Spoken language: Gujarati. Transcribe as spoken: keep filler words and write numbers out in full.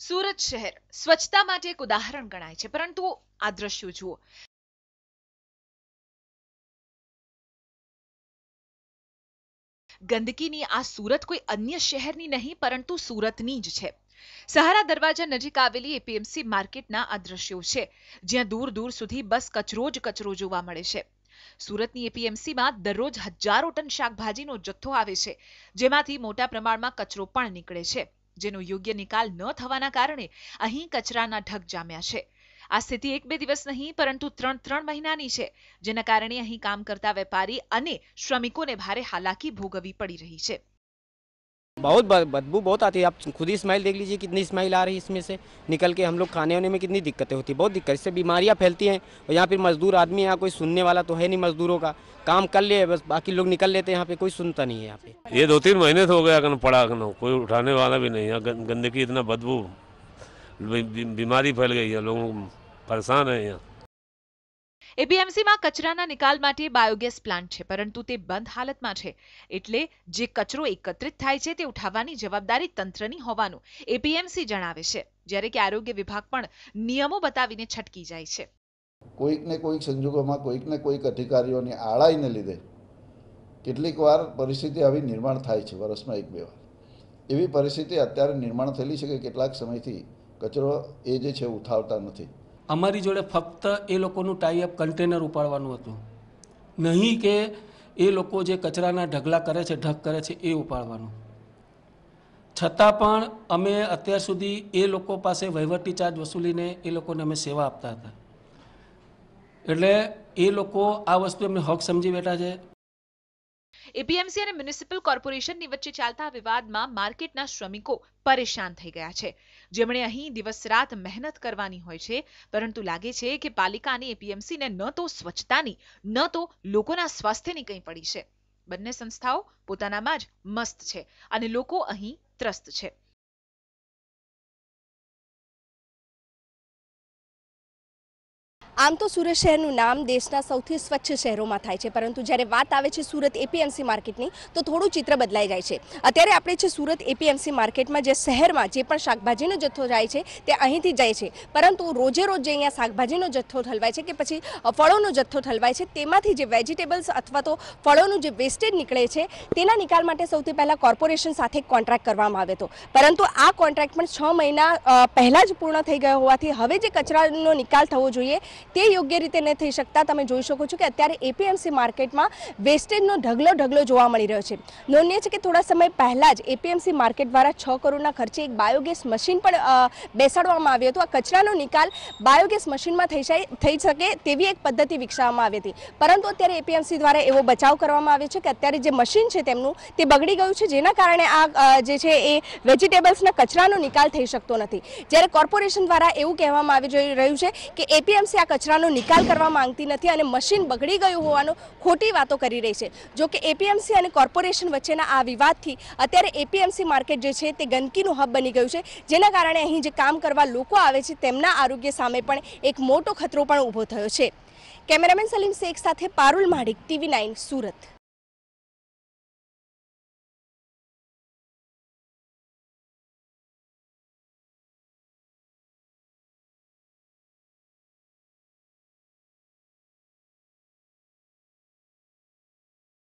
સુરત શહેર સ્વચ્છતા માટે એક ઉદાહરણ ગણાય છે, પરંતુ આ દ્રશ્યો જુઓ. ગંદકીની આ સુરત કોઈ અન્ય શહેરની નહીં પરંતુ સુરતની જ છે. સહારા દરવાજા નજીક આવેલી એપીએમસી માર્કેટના આ દ્રશ્યો છે, જ્યાં દૂર દૂર સુધી બસ કચરો જ કચરો જોવા મળે છે. સુરતની એપીએમસીમાં દરરોજ હજારો ટન શાકભાજીનો જથ્થો આવે છે, જેમાંથી મોટા પ્રમાણમાં કચરો પણ નીકળે છે, જેનો યોગ્ય નિકાલ ન થવાના કારણે અહીં કચરાના ઢગ જામ્યા છે. આ સ્થિતિ એક બે દિવસ નહીં પરંતુ ત્રણ ત્રણ મહિનાની છે, જેના કારણે અહીં કામ કરતા વેપારી અને શ્રમિકોને ભારે हालाकी भोगवी पड़ी रही है. बहुत बदबू बहुत आती है. आप खुद ही स्मेल देख लीजिए, कितनी स्मेल आ रही है इसमें से निकल के. हम लोग खाने होने में कितनी दिक्कतें होती है, बहुत दिक्कत. इससे बीमारियां फैलती हैं. और यहाँ फिर मजदूर आदमी, यहाँ कोई सुनने वाला तो है नहीं. मजदूरों का काम कर ले बस, बाकी लोग निकल लेते हैं. यहाँ पे कोई सुनता नहीं है. यहाँ पे ये दो तीन महीने तो हो गया कन पड़ा कन कोई उठाने वाला भी नहीं है. गंदगी इतना बदबू, बीमारी फैल गई है, लोग परेशान है यहाँ. એપીએમસીમાં કચરાના નિકાલ માટે બાયોગેસ પ્લાન્ટ છે, પરંતુ તે બંધ હાલતમાં છે. એટલે જે કચરો એકત્રિત થાય છે તે ઉઠાવવાની જવાબદારી તંત્રની હોવાનું એપીએમસી જણાવે છે, જ્યારે કે આરોગ્ય વિભાગ પણ નિયમો બતાવીને છટકી જાય છે. કોઈક ને કોઈક સંજોગોમાં કોઈક ને કોઈક અધિકારીઓની આળાઈને લીધે કેટલીક વાર પરિસ્થિતિ આવી નિર્માણ થાય છે, વર્ષમાં એક બે વાર. એવી પરિસ્થિતિ અત્યારે નિર્માણ થયેલી છે કે કેટલાક સમયથી કચરો એ જે છે ઉઠાવતા નથી. અમારી જોડે ફક્ત એ લોકોનું ટાઈઅપ કન્ટેનર ઉપાડવાનું હતું, નહીં કે એ લોકો જે કચરાના ઢગલા કરે છે, ઢગ કરે છે એ ઉપાડવાનું. છતાં પણ અમે અત્યાર સુધી એ લોકો પાસે વહીવટી ચાર્જ વસૂલીને એ લોકોને અમે સેવા આપતા હતા. એટલે એ લોકો આ વસ્તુ એમને હક સમજી બેઠા છે. એપીએમસી અને મ્યુનિસિપલ કોર્પોરેશનની વચ્ચે ચાલતા વિવાદમાં માર્કેટના શ્રમિકો પરેશાન થઈ ગયા છે, જેમણે અહીં દિવસ રાત મહેનત કરવાની હોય છે, પરંતુ લાગે છે કે પાલિકા અને એપીએમસીને ન તો સ્વચ્છતાની ન તો લોકોના સ્વાસ્થ્યની કંઈ પડી છે. બંને સંસ્થાઓ પોતાનામાં જ મસ્ત છે અને લોકો અહીં ત્રસ્ત છે. આમ તો સુરત શહેરનું નામ દેશના સૌથી સ્વચ્છ શહેરોમાં થાય છે, પરંતુ જ્યારે વાત આવે છે સુરત એપીએમસી માર્કેટની તો થોડું ચિત્ર બદલાઈ જાય છે. અત્યારે આપણે છે સુરત એપીએમસી માર્કેટમાં, જે શહેરમાં જે પણ શાકભાજીનો જથ્થો જાય છે તે અહીંથી જાય છે, પરંતુ રોજે રોજ જે અહીંયા શાકભાજીનો જથ્થો ઠલવાય છે કે પછી ફળોનો જથ્થો ઠલવાય છે, તેમાંથી જે વેજીટેબલ્સ અથવા તો ફળોનું જે વેસ્ટેજ નીકળે છે તેના નિકાલ માટે સૌથી પહેલાં કોર્પોરેશન સાથે કોન્ટ્રાક્ટ કરવામાં આવ્યો હતો, પરંતુ આ કોન્ટ્રાક્ટ પણ છ મહિના પહેલાં જ પૂર્ણ થઈ ગયો હોવાથી હવે જે કચરાનો નિકાલ થવો જોઈએ તે યોગ્ય રીતે ન થઈ શકતા તમે જોઈ શકો છો કે અત્યારે એપીએમસી માર્કેટમાં વેસ્ટેજનો ઢગલો ઢગલો જોવા મળી રહ્યો છે. નોંધનીય છે કે થોડા સમય પહેલાં જ એપીએમસી માર્કેટ દ્વારા છ કરોડના ખર્ચે એક બાયોગેસ મશીન પણ બેસાડવામાં આવ્યું હતું. આ કચરાનો નિકાલ બાયોગેસ મશીનમાં થઈ જાય થઈ શકે તેવી એક પદ્ધતિ વિકસાવવામાં આવી હતી, પરંતુ અત્યારે એપીએમસી દ્વારા એવો બચાવ કરવામાં આવ્યો છે કે અત્યારે જે મશીન છે તેમનું તે બગડી ગયું છે, જેના કારણે આ જે છે એ વેજીટેબલ્સના કચરાનો નિકાલ થઈ શકતો નથી. જ્યારે કોર્પોરેશન દ્વારા એવું કહેવામાં આવી રહ્યું છે કે એપીએમસી આ કચરાનો નિકાલ કરવા માંગતી નથી અને મશીન બગડી ગયું હોવાનો ખોટી વાતો કરી રહી છે. જો કે એપીએમસી અને કોર્પોરેશન વચ્ચેના આ વિવાદથી અત્યારે એપીએમસી માર્કેટ જે છે તે ગંદકીનું હબ બની ગયું છે, જેના કારણે અહીં જે કામ કરવા લોકો આવે છે તેમના આરોગ્ય સામે પણ એક મોટો ખતરો પણ ઊભો થયો છે. કેમેરામેન સલીમ શેખ સાથે પારુલ માડિક, ટીવી નાઇન, સુરત.